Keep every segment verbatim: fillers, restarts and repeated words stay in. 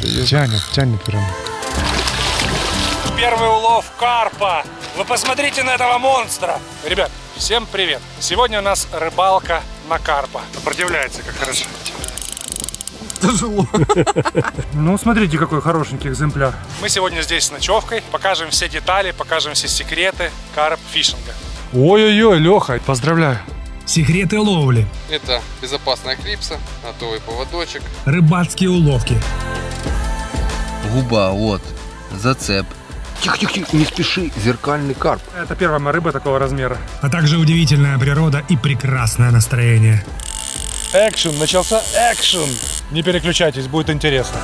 дает. Тянет, тянет прям. Первый улов карпа. Вы посмотрите на этого монстра. Ребят, всем привет. Сегодня у нас рыбалка на карпа. Сопротивляется, как хорошо. Тяжело. Ну, смотрите, какой хорошенький экземпляр. Мы сегодня здесь с ночевкой. Покажем все детали, покажем все секреты карп-фишинга. Ой-ой-ой, Леха, поздравляю. Секреты ловли. Это безопасная клипса, готовый поводочек. Рыбацкие уловки. Губа, вот, зацеп. Тихо-тихо-тихо, не спеши, зеркальный карп. Это первая моя рыба такого размера. А также удивительная природа и прекрасное настроение. Экшен, начался экшен. Не переключайтесь, будет интересно.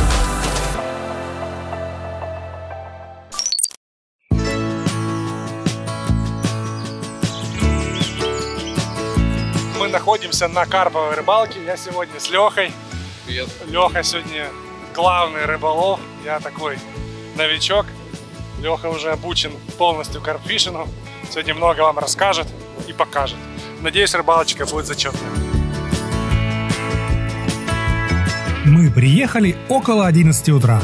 Мы находимся на карповой рыбалке. Я сегодня с Лехой. Привет. Леха сегодня главный рыболов. Я такой новичок. Леха уже обучен полностью карпфишингу. Сегодня много вам расскажет и покажет. Надеюсь, рыбалочка будет зачетная. Мы приехали около одиннадцати утра.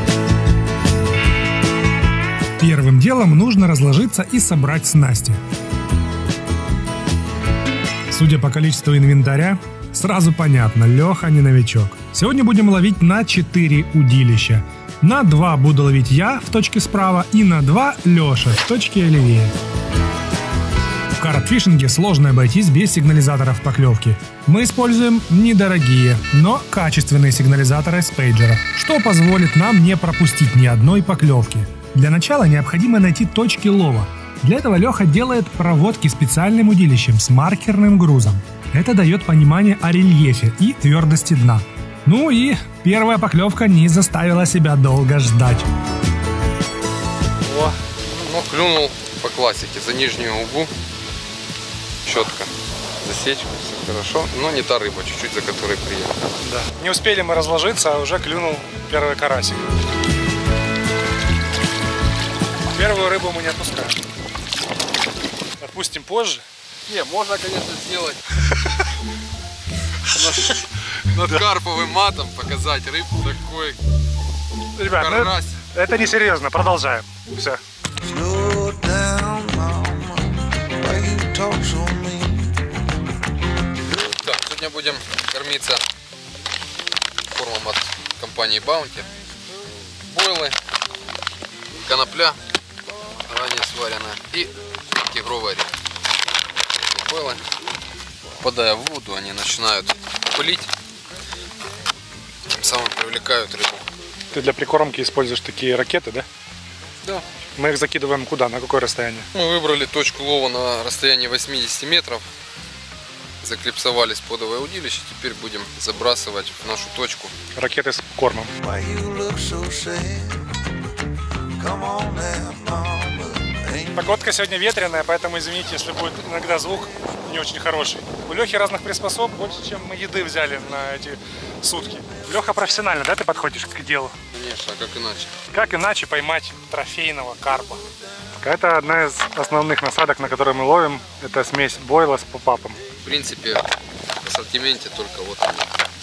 Первым делом нужно разложиться и собрать снасти. Судя по количеству инвентаря, сразу понятно, Леха не новичок. Сегодня будем ловить на четыре удилища. На два буду ловить я в точке справа и на два Леша в точке левее. В карпфишинге сложно обойтись без сигнализаторов поклевки. Мы используем недорогие, но качественные сигнализаторы с пейджера, что позволит нам не пропустить ни одной поклевки. Для начала необходимо найти точки лова. Для этого Леха делает проводки специальным удилищем с маркерным грузом. Это дает понимание о рельефе и твердости дна. Ну и первая поклевка не заставила себя долго ждать. О, ну, клюнул по классике за нижнюю губу. Четко. Засечка, все хорошо. Но не та рыба, чуть-чуть за которой приехал. Да. Не успели мы разложиться, а уже клюнул первый карасик. Первую рыбу мы не отпускаем. Отпустим позже. Не, можно, конечно, сделать над карповым матом, показать рыбу такой. Ребят, ну, это, это не серьезно, продолжаем. Все. Так, сегодня будем кормиться кормом от компании Bounty. Бойлы, конопля ранее сваренная и тигровый орех. Бойлы, попадая в воду, они начинают пылить, тем самым привлекают рыбу. Ты для прикормки используешь такие ракеты, да? Да. Мы их закидываем куда? На какое расстояние? Мы выбрали точку лова на расстоянии восьмидесяти метров. Заклипсовали сподовое удилище. Теперь будем забрасывать в нашу точку ракеты с кормом. Погодка сегодня ветреная, поэтому извините, если будет иногда звук не очень хороший. У Лехи разных приспособ больше, чем мы еды взяли на эти сутки. Леха профессионально, да, ты подходишь к делу? Конечно, а как иначе? Как иначе поймать трофейного карпа? Это одна из основных насадок, на которой мы ловим. Это смесь бойла с попапом. В принципе, в ассортименте только вот они.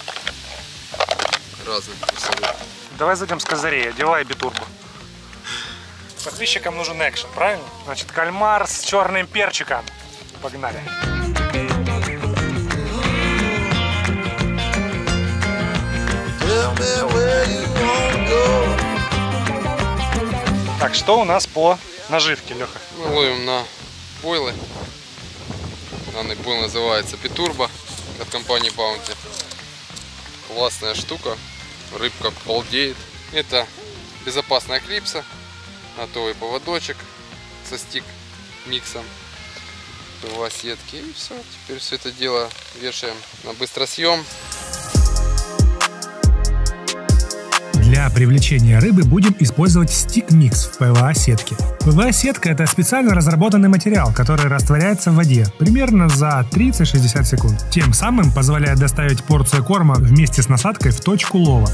Разных вкусовых. Давай зайдем с козырей, одевай битурку. Подписчикам нужен экшен, правильно? Значит, кальмар с черным перчиком. Погнали. Так, что у нас по наживке, Леха? Мы ловим на бойлы. Данный бойл называется Питурба от компании Bounty. Классная штука. Рыбка балдеет. Это безопасная клипса. Готовый поводочек со стик миксом, ПВА сетки, и все. Теперь все это дело вешаем на быстросъем. Для привлечения рыбы будем использовать стик-микс в ПВА сетке. ПВА сетка — это специально разработанный материал, который растворяется в воде примерно за тридцать-шестьдесят секунд. Тем самым позволяет доставить порцию корма вместе с насадкой в точку лова.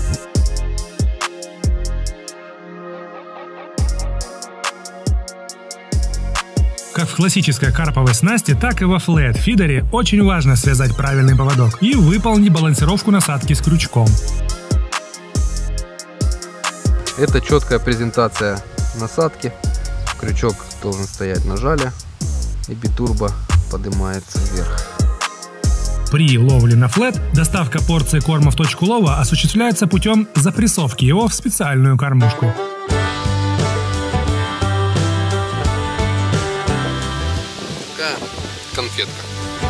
Как в классической карповой снасти, так и во флэт-фидере очень важно связать правильный поводок и выполнить балансировку насадки с крючком. Это четкая презентация насадки. Крючок должен стоять на жале, и битурба поднимается вверх. При ловле на флет доставка порции корма в точку лова осуществляется путем запрессовки его в специальную кормушку. Такая конфетка.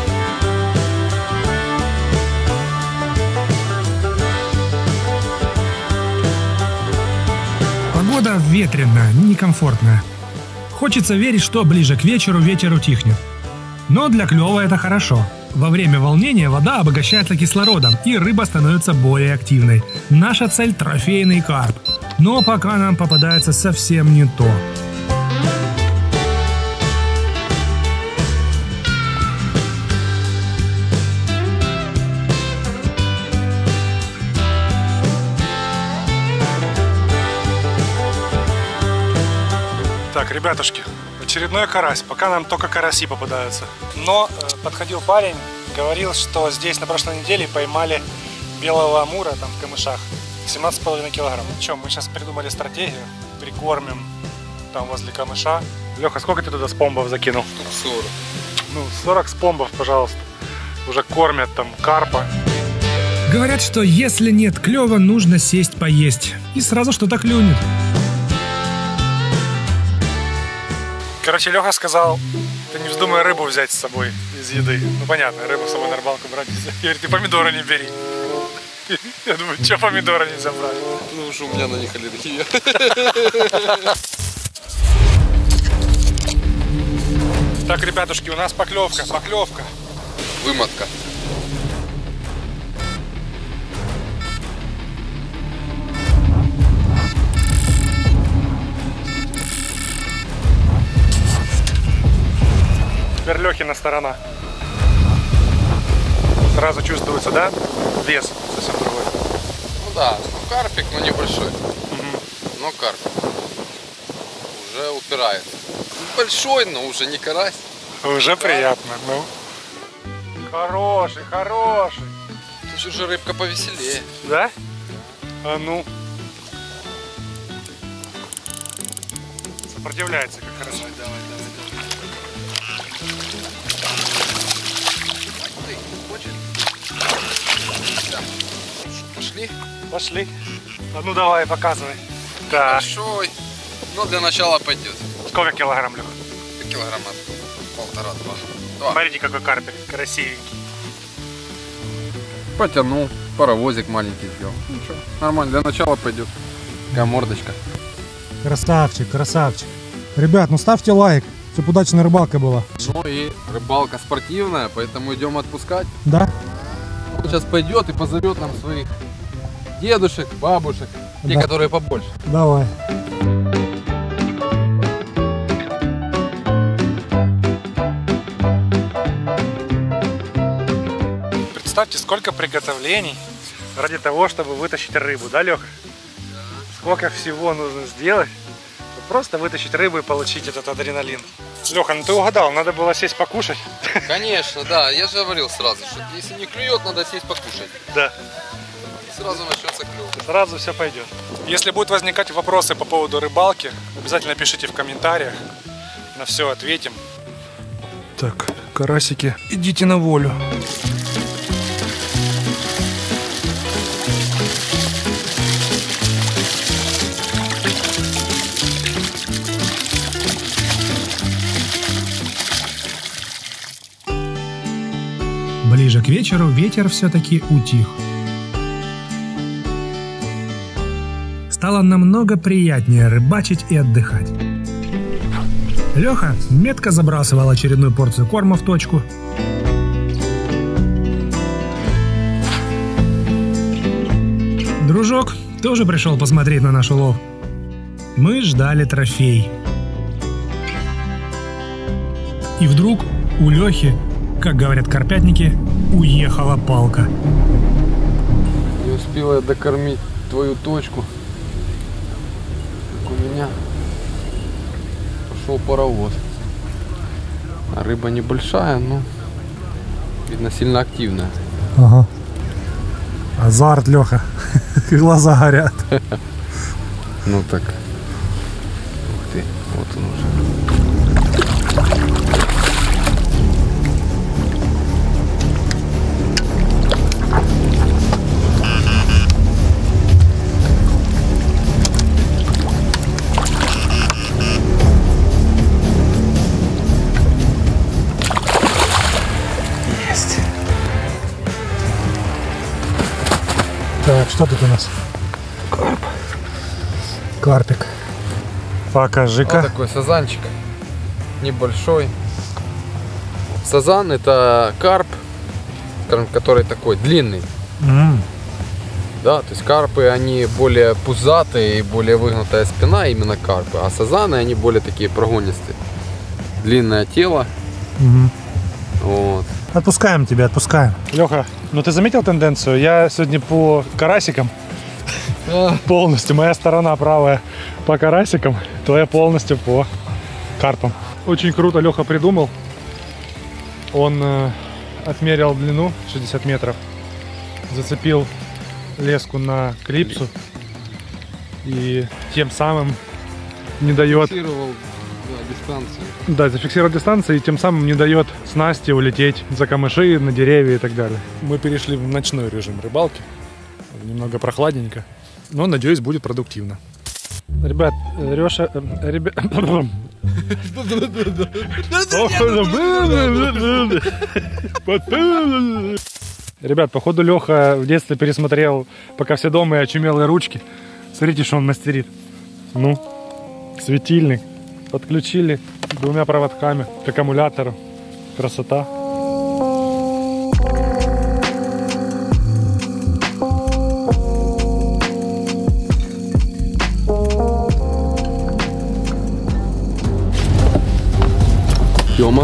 Погода ветреная, некомфортная. Хочется верить, что ближе к вечеру ветер утихнет. Но для клёва это хорошо. Во время волнения вода обогащается кислородом, и рыба становится более активной. Наша цель – трофейный карп. Но пока нам попадается совсем не то. Так, ребятушки, очередной карась. Пока нам только караси попадаются. Но э, подходил парень, говорил, что здесь на прошлой неделе поймали белого амура там в камышах. семнадцать с половиной килограмм. Ну что, мы сейчас придумали стратегию. Прикормим там возле камыша. Леха, сколько ты туда спомбов закинул? Штук сорок. Ну, сорок спомбов, пожалуйста. Уже кормят там карпа. Говорят, что если нет клёва, нужно сесть поесть. И сразу что-то клюнет. Короче, Леха сказал, ты не вздумай рыбу взять с собой из еды. Ну понятно, рыбу с собой на рыбалку брать нельзя. Говорит, ты помидоры не бери. Я думаю, что помидоры нельзя брать? Ну уж у меня на них аллергия. Так, ребятушки, у нас поклевка, поклевка. Вымотка. Теперь Лехина сторона. Сразу чувствуется, да? Вес совсем другой. Ну да, ну карпик, но небольшой. Угу. Но карпик. Уже упирается. Большой, но уже не карась. Уже приятно, ну. Хороший, хороший. Тут уже рыбка повеселее. Да? А ну. Сопротивляется, как хорошо. Давай, давай, давай. Ты хочешь? Да. Пошли? Пошли. А ну давай, показывай. Да. Большой. Но для начала пойдет. Сколько килограмм, Леха? Килограмма полтора-два. Два. Смотрите, какой карпик красивенький. Потянул. Паровозик маленький сделал. Ничего. Нормально. Для начала пойдет. Такая мордочка. Красавчик, красавчик. Ребят, ну ставьте лайк, чтобы удачная рыбалка была. Ну и рыбалка спортивная, поэтому идем отпускать. Да? Он сейчас пойдет и позовет нам своих дедушек, бабушек, те, Да. которые побольше. Давай. Представьте, сколько приготовлений ради того, чтобы вытащить рыбу, да, Леха? Сколько всего нужно сделать, чтобы просто вытащить рыбу и получить этот адреналин. Леха, ну ты угадал, надо было сесть покушать. Конечно, да. Я же говорил сразу, что если не клюет, надо сесть покушать. Да. И сразу начнется клюв. Сразу все пойдет. Если будут возникать вопросы по поводу рыбалки, обязательно пишите в комментариях. На все ответим. Так, карасики, идите на волю. Ближе к вечеру ветер все-таки утих. Стало намного приятнее рыбачить и отдыхать. Леха метко забрасывал очередную порцию корма в точку. Дружок тоже пришел посмотреть на наш улов. Мы ждали трофей. И вдруг у Лехи, как говорят карпятники, уехала палка. Не успела я докормить твою точку. Как у меня пошел паровоз. А рыба небольшая, но видно сильно активная. Ага. Азарт, Леха. Глаза горят. Ну так. Ух ты, вот он уже. Есть. Так, что тут у нас? Карп. Карпик. Покажи-ка. Вот такой сазанчик. Небольшой. Сазан — это карп, скажем, который такой длинный. М. Да, то есть карпы, они более пузатые и более выгнутая спина, именно карпы. А сазаны, они более такие прогонистые. Длинное тело. Мгм. Вот. Отпускаем тебя, отпускаем. Леха, ну ты заметил тенденцию? Я сегодня по карасикам полностью. Моя сторона правая по карасикам, твоя полностью по карпам. Очень круто Леха придумал. Он э, отмерил длину шестьдесят метров, зацепил леску на клипсу и тем самым не дает... Фиксировал, да, дистанцию. Да, зафиксировал дистанцию и тем самым не дает снасти улететь за камыши, на деревья и так далее. Мы перешли в ночной режим рыбалки. Немного прохладненько, но, надеюсь, будет продуктивно. Ребят, Леша... Ребят... Ребят, походу Леха в детстве пересмотрел «Пока все дома» и «Очумелые ручки». Смотрите, что он мастерит. Ну, светильник подключили двумя проводками к аккумулятору. Красота. Тёма.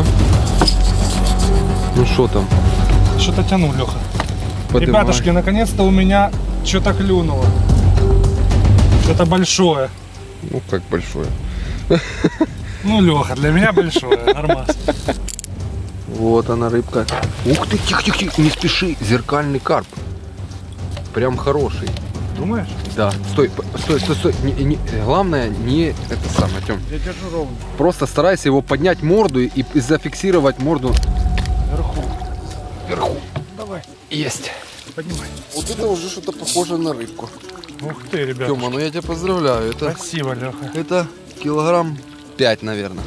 Ну что там? Что-то тянул, Леха. Подымай. Ребятушки, наконец-то у меня что-то клюнуло. Что-то большое. Ну как большое. Ну, Леха, для меня большое. Нормас. Вот она, рыбка. Ух ты, тихо, тихо, тихо, не спеши. Зеркальный карп. Прям хороший. Думаешь? Да. Стой, п- стой, стой, стой. Не- не- главное, не это самое, Тём. Я держу ровно. Просто старайся его поднять морду и, и зафиксировать морду Вверху. вверху. Давай, Есть. поднимай. Вот это уже что-то похоже на рыбку. Ух ты, ребят. Тёма, ну я тебя поздравляю. Это, Спасибо, Леха. это килограмм пять, наверное.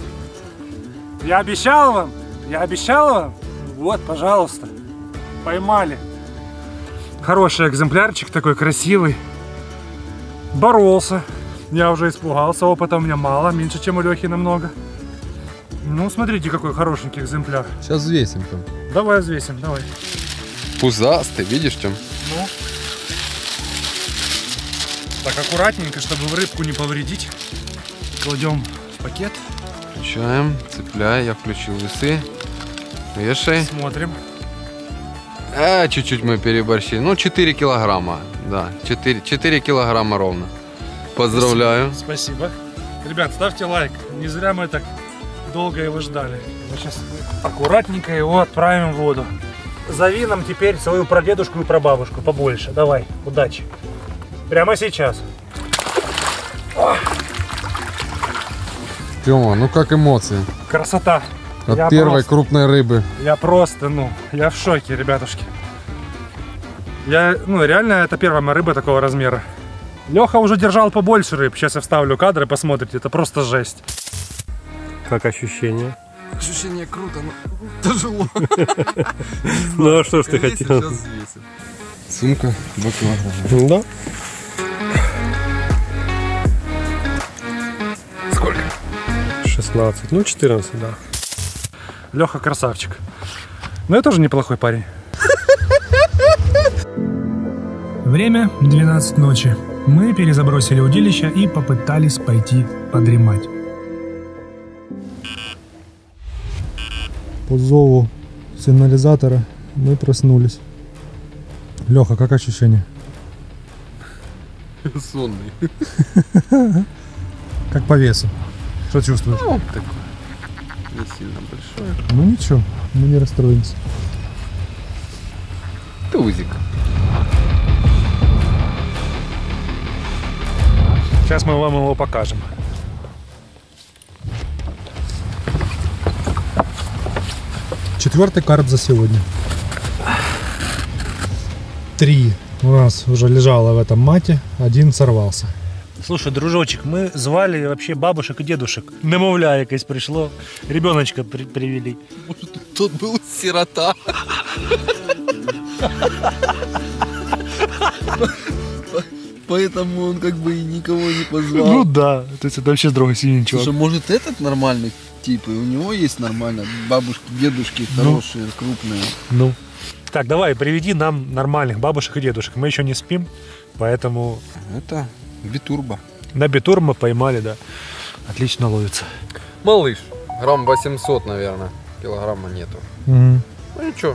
Я обещал вам, я обещал вам. Вот, пожалуйста. Поймали. Хороший экземплярчик, такой красивый. Боролся. Я уже испугался, опыта у меня мало, меньше, чем у Лехи намного. Ну, смотрите, какой хорошенький экземпляр. Сейчас взвесим там. Давай взвесим, давай. Пузастый, видишь, Тём? Ну. Так, аккуратненько, чтобы в рыбку не повредить. Кладем в пакет. Включаем, цепляй, я включил весы. Вешай. Смотрим. А, чуть-чуть мы переборщили. Ну, четыре килограмма. Да, четыре, четыре килограмма ровно. Поздравляю. Спасибо. Ребят, ставьте лайк. Не зря мы так долго его ждали. Мы сейчас аккуратненько его отправим в воду. Зови нам теперь свою прадедушку и прабабушку побольше. Давай, удачи. Прямо сейчас. Тёма, ну как эмоции Красота. от Я первой просто- крупной рыбы? Я просто, ну, я в шоке, ребятушки. Я, ну, реально, это первая моя рыба такого размера. Леха уже держал побольше рыб. Сейчас я вставлю кадры, посмотрите. Это просто жесть. Как ощущение? Ощущение круто, но тяжело. Ну а что ж ты хотел? Сумка два килограмма. Да. Сколько? шестнадцать, ну четырнадцать, да. Леха красавчик. Но я тоже неплохой парень. Время двенадцать ночи. Мы перезабросили удилище и попытались пойти подремать. По зову сигнализатора мы проснулись. Леха, как ощущение? Сонный. Как по весу? Что чувствуешь? Ну, такой. Не сильно большой. Ну ничего, мы не расстроимся. Тузик. Сейчас мы вам его покажем. Четвертый карп за сегодня. Три у нас уже лежало в этом мате, один сорвался. Слушай, дружочек, мы звали вообще бабушек и дедушек. Немовля якось пришло, ребеночка при привели. Может, тот был сирота. Поэтому он как бы и никого не позвал. Ну да, то есть это вообще здоровый синий чувак. Слушай, может этот нормальный тип, и у него есть нормально бабушки, дедушки хорошие, ну, крупные. Ну. Так, давай, приведи нам нормальных бабушек и дедушек. Мы еще не спим, поэтому... Это битурба. На битур мы поймали, да. Отлично ловится. Малыш. Грамм восемьсот, наверное. Килограмма нету. Угу. Ну ничего.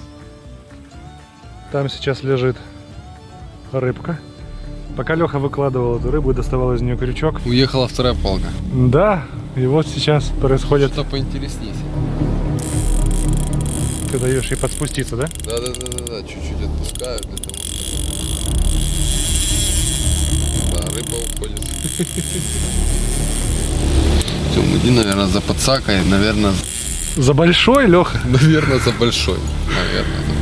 Там сейчас лежит рыбка. Пока Леха выкладывал эту рыбу и доставал из нее крючок. Уехала вторая палка. Да, и вот сейчас происходит... Что поинтереснее. Ты даешь ей подспуститься, да? Да, да, да, да, да. Чуть-чуть отпускаю для того, чтобы... Да, рыба уходит. Все, иди, наверное, за подсакой, наверное... За большой, Леха? Наверное, за большой. Наверное, за большой.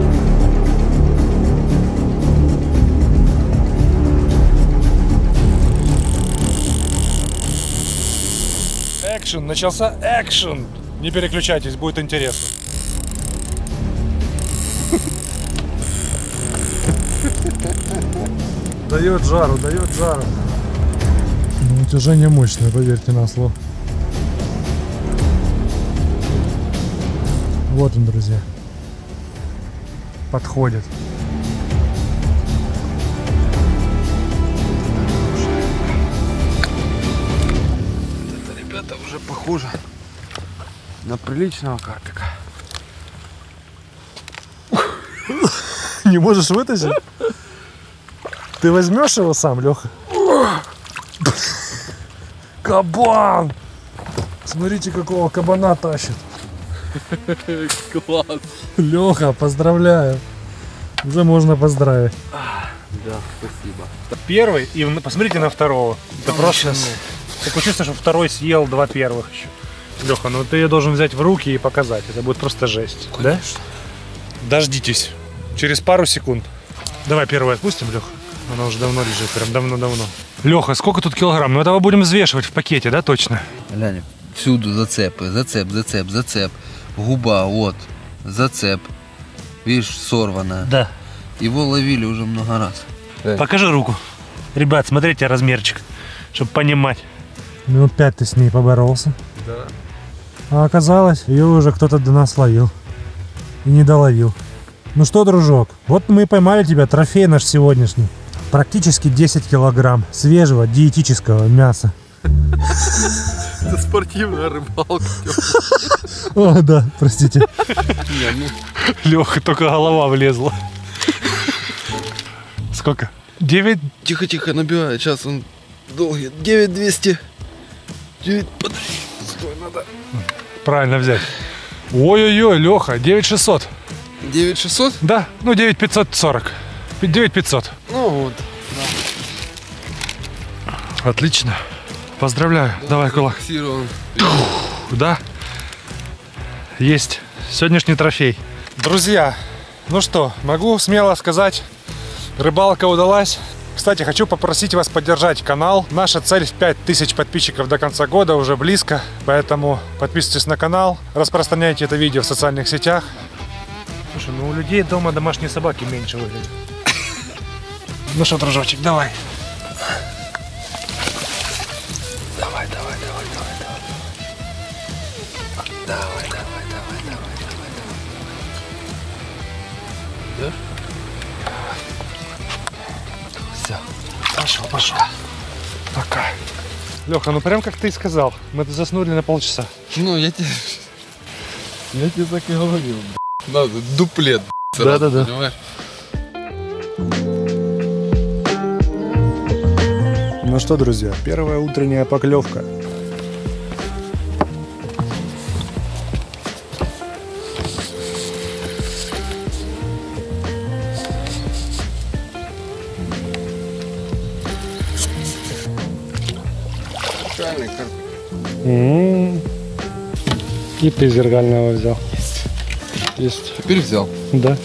Экшен, начался экшен. Не переключайтесь, будет интересно. Дает жару, дает жару. Ну, натяжение мощное, поверьте на слово. Вот он, друзья. Подходит. Это, ребята, уже похоже на приличного карпика. Не можешь вытащить? Ты возьмешь его сам, Леха? Кабан! Смотрите, какого кабана тащит. Класс. Леха, поздравляю. Уже можно поздравить. Да, спасибо. Первый, и посмотрите на второго. Это просто... Такое чувство, что второй съел два первых еще. Леха, ну ты ее должен взять в руки и показать. Это будет просто жесть. Конечно. Да? Дождитесь. Через пару секунд. Давай первый отпустим, Леха. Она уже давно лежит, прям давно-давно. Леха, сколько тут килограмм? Ну этого будем взвешивать в пакете, да, точно? Глянь, всюду зацепы, зацеп, зацеп, зацеп. Губа, вот, зацеп. Видишь, сорванная. Да. Его ловили уже много раз. Покажи руку. Ребят, смотрите размерчик, чтобы понимать. Минут пять ты с ней поборолся. Да. А оказалось, ее уже кто-то до нас ловил. И не доловил. Ну что, дружок, вот мы и поймали тебя, трофей наш сегодняшний. Практически десять килограмм свежего диетического мяса. Это спортивная рыбалка. О, да, простите. Леха, только голова влезла. Сколько? девять? Тихо-тихо, набивает. Сейчас он долгий. девять двести. девять... Подожди. Стой, надо. Правильно взять. Ой-ой-ой, Леха, девять шестьсот. девять шестьсот? Да, ну девять пятьсот сорок. девять пятьсот. Ну вот. Да. Отлично. Поздравляю. Да, давай кулак. Да. Есть. Сегодняшний трофей. Друзья, ну что, могу смело сказать, рыбалка удалась. Кстати, хочу попросить вас поддержать канал. Наша цель в пять тысяч подписчиков до конца года уже близко. Поэтому подписывайтесь на канал, распространяйте это видео в социальных сетях. Слушай, ну у людей дома домашние собаки меньше выглядят. Ну что, дружочек, давай. Давай, давай, давай, давай, давай. Давай, давай, давай, давай, давай, давай. Да? Все. Пошел, пошел. Пока. Леха, ну прям как ты и сказал. Мы заснули на полчаса. Ну, я тебе... Я тебе так и говорил. Надо дуплет. Да-да-да. Ну что, друзья, первая утренняя поклевка. Зеркальный карп. М-м-м. И ты зеркального взял. Есть. Теперь взял. Да.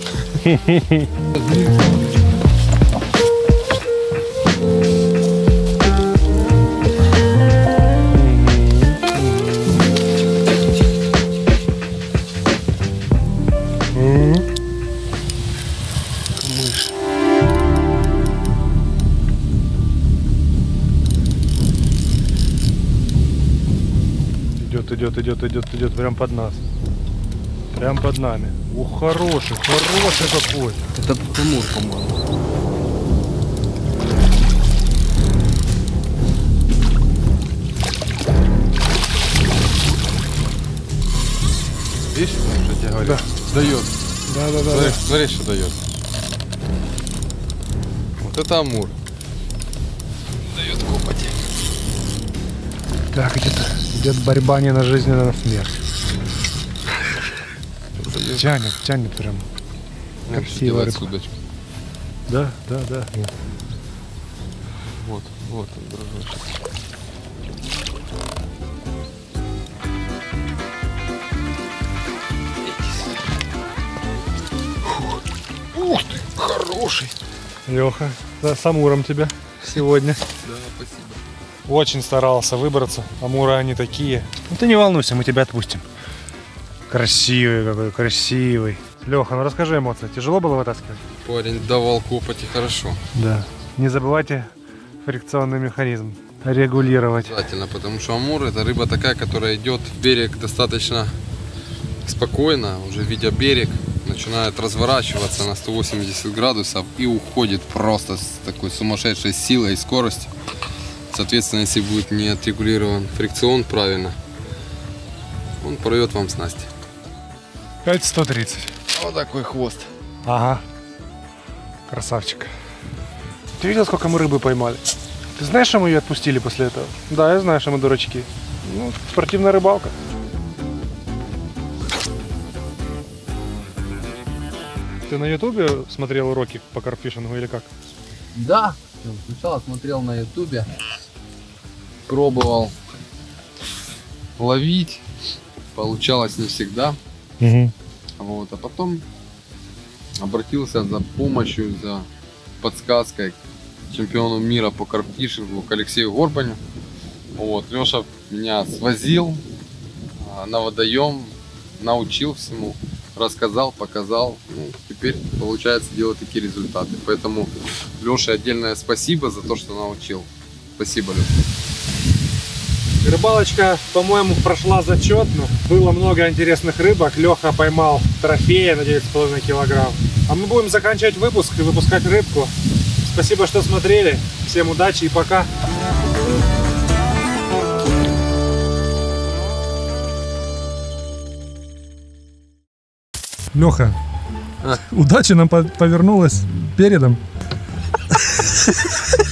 Идет, идет, идет, идет, идет прям под нас. Прям под нами. Ух, хороший, хороший какой. Это Тимур, по-моему. Видишь, что я тебе говорю? Да. Дает. Да, да, да. Смотри, да. смотри, что дает. Вот это амур. Дает копоти. Так, идет, идет борьба не на жизнь, а на смерть. Тянет, тянет прям. Красиво. Делает судочку. Да, да, да. Вот, вот он, дружочек. Ух ты, хороший. Леха, да, с амуром тебя сегодня. Да, спасибо. Очень старался выбраться. Амуры они такие. Ну ты не волнуйся, мы тебя отпустим. Красивый какой, красивый. Леха, ну расскажи эмоции. Тяжело было вытаскивать? Парень давал копоти хорошо. Да. Не забывайте фрикционный механизм регулировать. Обязательно, потому что амур это рыба такая, которая идет в берег достаточно спокойно, уже видя берег, начинает разворачиваться на сто восемьдесят градусов и уходит просто с такой сумасшедшей силой и скоростью. Соответственно, если будет не отрегулирован фрикцион правильно, он порвет вам снасти. пять сто тридцать. Вот такой хвост. Ага. Красавчик. Ты видел, сколько мы рыбы поймали? Ты знаешь, что мы ее отпустили после этого? Да, я знаю, что мы дурачки. Ну, спортивная рыбалка. Ты на ютубе смотрел уроки по карпфишингу или как? Да, сначала смотрел на ютубе, пробовал Ловить получалось не всегда. Угу. Вот, а потом обратился за помощью, за подсказкой к чемпиону мира по карпфишингу, к Алексею Горбаню. Вот, Леша меня свозил на водоем, научил всему, рассказал, показал. Ну, теперь получается делать такие результаты. Поэтому Леше отдельное спасибо за то, что научил. Спасибо, Леша. Рыбалочка, по-моему, прошла зачетно. Было много интересных рыбок. Леха поймал трофея на девять с половиной килограмм. А мы будем заканчивать выпуск и выпускать рыбку. Спасибо, что смотрели. Всем удачи и пока. Леха, А? удача нам повернулась передом.